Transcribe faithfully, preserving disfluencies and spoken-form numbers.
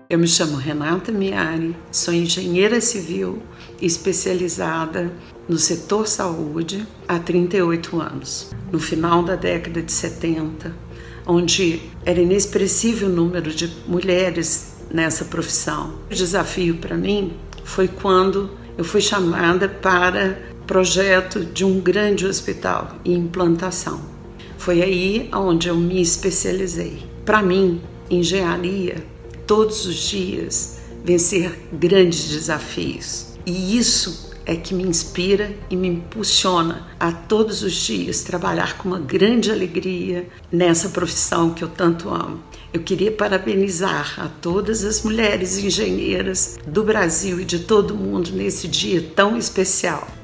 Eu me chamo Renata Miari, sou engenheira civil especializada no setor saúde há trinta e oito anos. No final da década de setenta, onde era inexpressível o número de mulheres nessa profissão. O desafio para mim foi quando eu fui chamada para o projeto de um grande hospital e implantação. Foi aí onde eu me especializei. Para mim, engenharia, todos os dias, vencer grandes desafios. E isso é que me inspira e me impulsiona a todos os dias trabalhar com uma grande alegria nessa profissão que eu tanto amo. Eu queria parabenizar a todas as mulheres engenheiras do Brasil e de todo o mundo nesse dia tão especial.